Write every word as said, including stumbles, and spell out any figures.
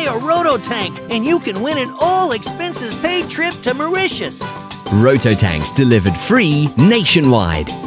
a RotoTank and you can win an all-expenses-paid trip to Mauritius. RotoTanks delivered free nationwide.